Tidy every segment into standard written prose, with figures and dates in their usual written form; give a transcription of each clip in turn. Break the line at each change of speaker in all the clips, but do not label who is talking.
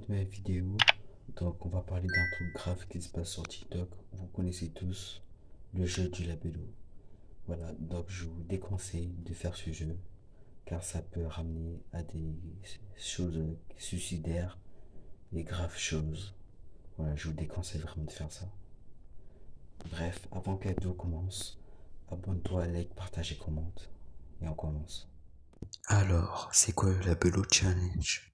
nouvelle vidéo. Donc, on va parler d'un truc grave qui se passe sur TikTok. Vous connaissez tous le jeu du labello. Voilà, donc je vous déconseille de faire ce jeu car ça peut ramener à des choses suicidaires, des graves choses. Voilà, je vous déconseille vraiment de faire ça. Bref, avant que la vidéo commence, abonne-toi, like, partage et commente. Et on commence. Alors, c'est quoi le labello challenge?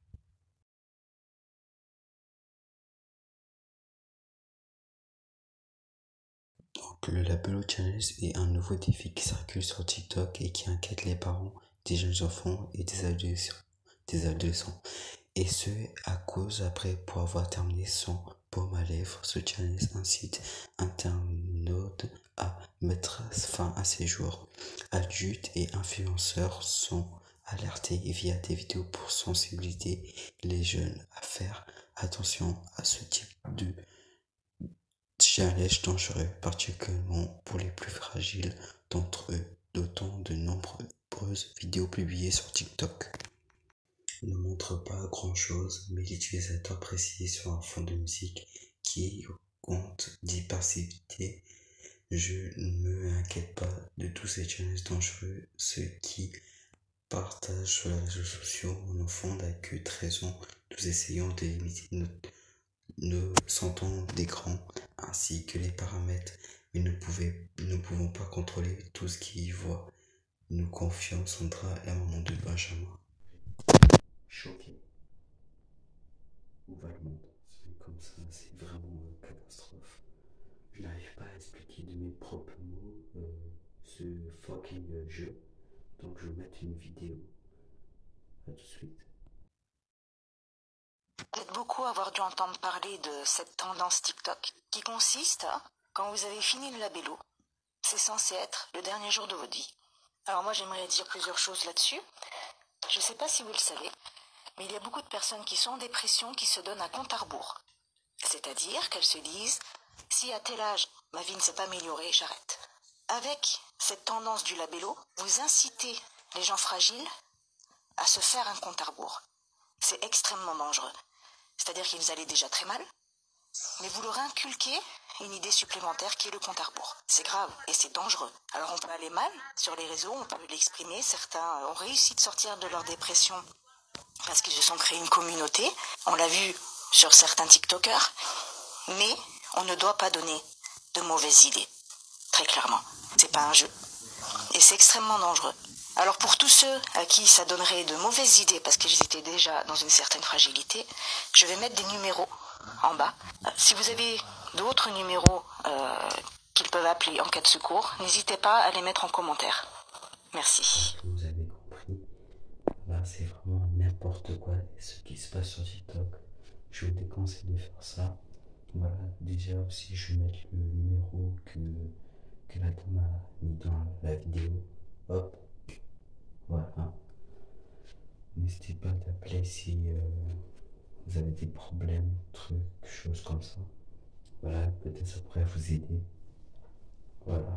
Donc, le Labello Challenge est un nouveau défi qui circule sur TikTok et qui inquiète les parents des jeunes enfants et des adolescents. Et ce, à cause, après, pour avoir terminé son baume à lèvres, ce challenge incite internautes à mettre fin à ses jours. Adultes et influenceurs sont alertés via des vidéos pour sensibiliser les jeunes à faire attention à ce type de challenge dangereux, particulièrement pour les plus fragiles d'entre eux, d'autant de nombreuses vidéos publiées sur TikTok ne montrent pas grand-chose, mais l'utilisateur précise sur un fond de musique qui compte d'hypersivité. Je ne m'inquiète pas de tous ces challenges dangereux, ceux qui partagent sur les réseaux sociaux en font d'accueil raison. Nous essayons de limiter nos sentons des grands ainsi que les paramètres, mais ne pouvons pas contrôler tout ce qui y voit. Nous confions Sandra, la maman de Benjamin. Choqué. Où va le monde? C'est comme ça, c'est vraiment une catastrophe. Je n'arrive pas à expliquer de mes propres mots ce fucking jeu. Donc je vais mettre une vidéo. À tout de suite.
Vous êtes beaucoup à avoir dû entendre parler de cette tendance TikTok qui consiste à, quand vous avez fini le labello, c'est censé être le dernier jour de votre vie. Alors moi j'aimerais dire plusieurs choses là-dessus. Je ne sais pas si vous le savez, mais il y a beaucoup de personnes qui sont en dépression qui se donnent un compte à rebours. C'est-à-dire qu'elles se disent, si à tel âge ma vie ne s'est pas améliorée, j'arrête. Avec cette tendance du labello, vous incitez les gens fragiles à se faire un compte à rebours. C'est extrêmement dangereux. C'est-à-dire qu'ils allaient déjà très mal, mais vous leur inculquez une idée supplémentaire qui est le compte à rebours. C'est grave et c'est dangereux. Alors on peut aller mal sur les réseaux, on peut l'exprimer. Certains ont réussi de sortir de leur dépression parce qu'ils se sont créés une communauté. On l'a vu sur certains TikTokers. Mais on ne doit pas donner de mauvaises idées. Très clairement. C'est pas un jeu. Et c'est extrêmement dangereux. Alors pour tous ceux à qui ça donnerait de mauvaises idées parce qu'ils étaient déjà dans une certaine fragilité, je vais mettre des numéros en bas. Si vous avez d'autres numéros qu'ils peuvent appeler en cas de secours, n'hésitez pas à les mettre en commentaire. Merci.
Vous avez compris. Là, c'est vraiment n'importe quoi ce qui se passe sur TikTok. Je vous déconseille de faire ça. Voilà, déjà aussi, je vais mettre le numéro que la dame a mis dans la vidéo. Hop, voilà. N'hésitez pas d'appeler si vous avez des problèmes, trucs, choses comme ça. Voilà, peut-être ça pourrait vous aider. Voilà.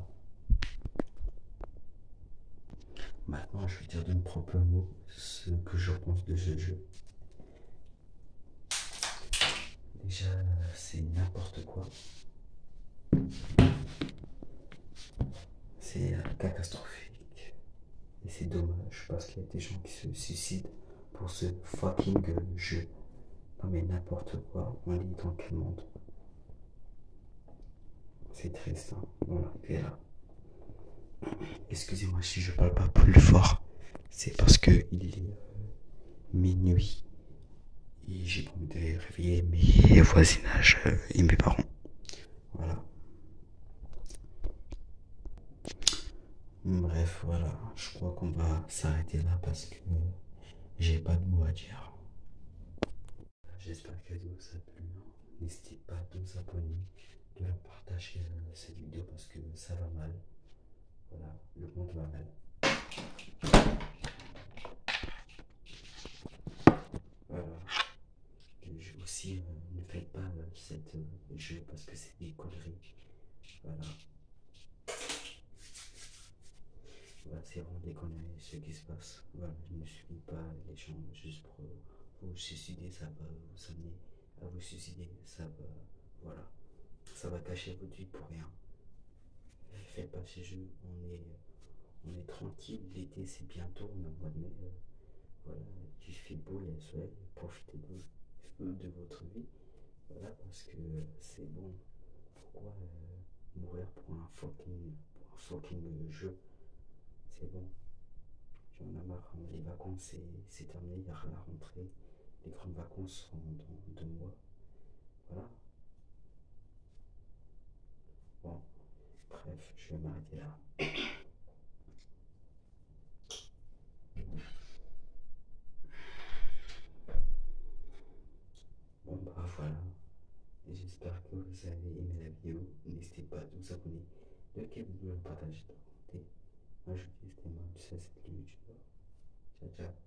Maintenant, je vais dire de mes propres mots ce que je pense de ce jeu. Déjà, c'est n'importe quoi. C'est catastrophique. Et c'est dommage parce qu'il y a des gens qui se suicident pour ce fucking jeu. Non mais n'importe quoi, on lit dans quel monde? C'est triste, hein. Voilà, et là. Excusez-moi si je parle pas plus fort. C'est parce que il est minuit. Et j'ai pas envie de réveiller mes voisinages et mes parents. Voilà. Bref, voilà. Je crois qu'on va s'arrêter là parce que j'ai pas de mots à dire. J'espère que la vidéo vous a plu. N'hésitez pas à vous abonner, de la partager cette vidéo parce que ça va mal. Voilà, le monde va mal. Voilà. Et aussi, ne faites pas cette jeu parce que c'est des conneries. Voilà. Voilà, c'est vraiment des conneries ce qui se passe. Voilà, je ne suis pas les gens juste pour vous suicider, ça va vous amener à vous suicider, ça va, voilà, ça va gâcher votre vie pour rien. Faites pas ces jeux, on est tranquille, l'été c'est bientôt, on est au mois de mai, voilà, il fait beau, il y a le soleil, profitez de votre vie, voilà, parce que c'est bon. Pourquoi mourir pour un fucking jeu? C'est bon. J'en ai marre, hein. Les vacances c'est terminé, il n'y a rien à rentrer. Les grandes vacances sont dans 2 mois. Voilà. Bon, bref, je vais m'arrêter là. Bon bah voilà. J'espère que vous avez aimé la vidéo. N'hésitez pas à vous abonner, liker la vidéo, la partager, de commenter. Moi je vous dis c'était moi, ça c'était le youtubeur. Ciao ciao.